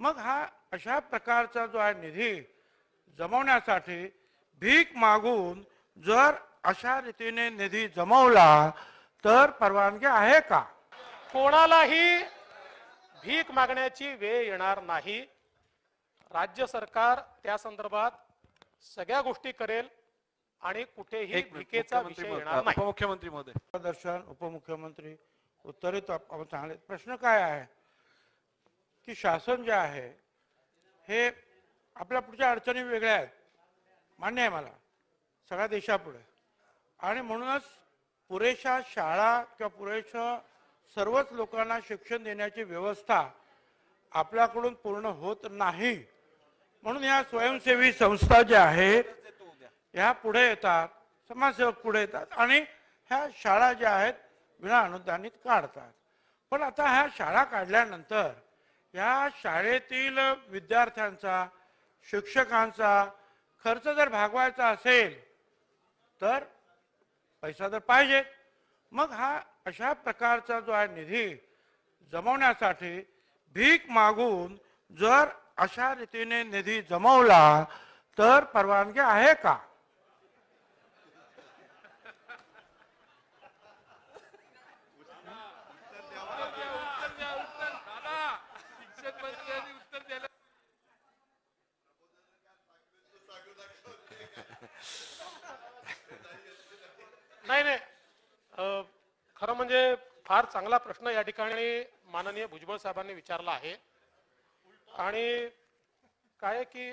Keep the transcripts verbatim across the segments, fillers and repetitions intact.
मग हा अशा प्रकारचा जो आहे निधी जमवण्यासाठी भीक मागून जर अशा रीतीने निधी जमवला तर परवानगी आहे का? कोणालाही भीक मागण्याची वेळ येणार नाही। राज्य सरकार त्या संदर्भात सगळ्या गोष्टी करेल आणि कुठेही भीकेचा विषय येणार नाही। उपमुख्यमंत्री महोदय, दर्शन उपमुख्यमंत्री उत्तरित आपण चांगले प्रश्न काय आहे की शासन जे आहे हे आपल्या पुढच्या अडचणी वेगळ्या आहेत, मान्य आहे मला सगळ्या देशापुढे, आणि म्हणूनच पुरेशा शाळा किंवा पुरेशा सर्वच लोकांना शिक्षण देण्याची व्यवस्था आपल्याकडून पूर्ण होत नाही। म्हणून या स्वयंसेवी संस्था ज्या आहेत ह्या पुढे येतात, समाजसेवक पुढे येतात आणि ह्या शाळा ज्या आहेत विना अनुदानित काढतात। पण आता ह्या शाळा काढल्यानंतर या शाळेतील विद्यार्थ्यांचा शिक्षकांचा खर्च जर भागवायचा असेल तर पैसा तर पाहिजे। मग हा अशा प्रकारचा जो आहे निधी जमवण्यासाठी भीक मागून जर अशा रीतीने निधी जमवला तर परवानगी आहे का? नाही नाही खरं म्हणजे फार चांगला प्रश्न या ठिकाणी माननीय भुजबळ साहेबांनी विचारला आहे। आणि काय की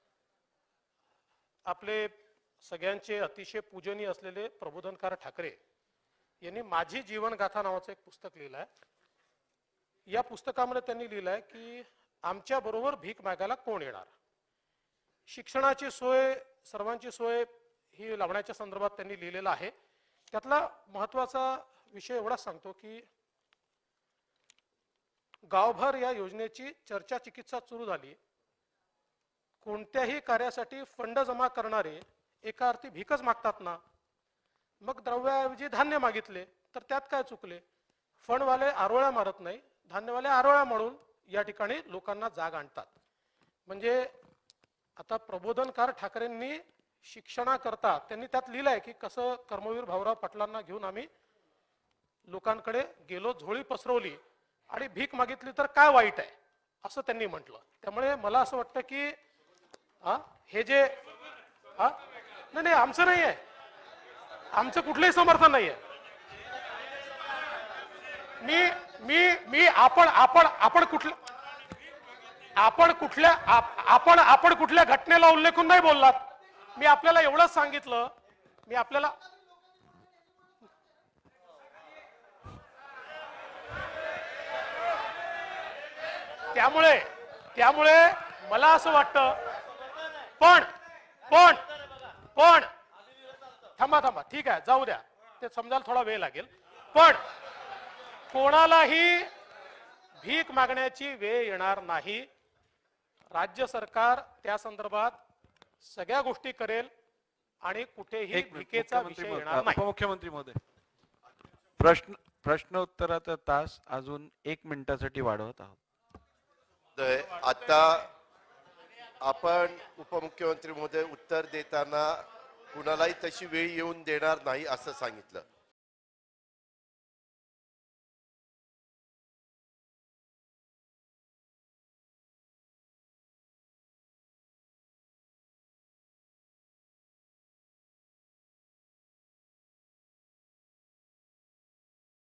आपले सगळ्यांचे अतिशय पूजनीय असलेले प्रबोधनकार ठाकरे यांनी माझी जीवनगाथा नावाचं एक पुस्तक लिहिलं आहे। या पुस्तकामध्ये त्यांनी लिहिलं आहे की आमच्या बरोबर भीक मागायला कोण येणार। शिक्षणाची सोय सर्वांची सोय ही लावण्याच्या संदर्भात त्यांनी लिहिलेलं आहे। त्यातला महत्त्वाचा विषय एवढा सांगतो की गावभर या योजनेची चर्चा चिकित्सा सुरू झाली। कोणत्याही कार्यासाठी फंड जमा करणारे एका अर्थी भीकच मागतात ना, मग द्रव्याऐवजी धान्य मागितले तर त्यात काय चुकले? फंडवाले आरोळ्या मारत नाही, धान्यवाले आरोळ्या म्हणून या ठिकाणी लोकांना जाग आणतात। म्हणजे आता प्रबोधनकार ठाकरेंनी शिक्षणाकरता त्यांनी त्यात लिहिलंय की कसं कर्मवीर भाऊराव पाटलांना घेऊन आम्ही लोकांकडे गेलो, झोळी पसरवली आणि भीक मागितली तर काय वाईट आहे असं त्यांनी म्हटलं। त्यामुळे मला असं वाटतं की हा हे जे हा नाही नाही आमचं नाही आहे, आमचं कुठलंही समर्थन नाही आहे। मी मी मी आपण आपण आपण कुठल्या आपण कुठल्या आपण आपण कुठल्या घटनेला उल्लेखून नाही बोललात। मी आपल्याला एवढंच सांगितलं, मी आपल्याला त्यामुळे त्यामुळे मला असं वाटतं पण पण पण थांबा थांबा ठीक आहे जाऊ द्या, ते समजायला थोडा वेळ लागेल। पण कोणालाही भीक मागण्याची वेळ येणार नाही। राज्य सरकार त्या संदर्भात सगळ्या गोष्टी करेल आणि कुठेही भीकेचा विषय येणार नाही। उपमुख्यमंत्री महोदय, प्रश्न प्रश्नोत्तराचा तास अजून एक मिनिटासाठी वाढवत आहोत। आता आपण उपमुख्यमंत्री महोदय उत्तर देताना कुणालाही तशी वेळ येऊन देणार नाही असं सांगितलं।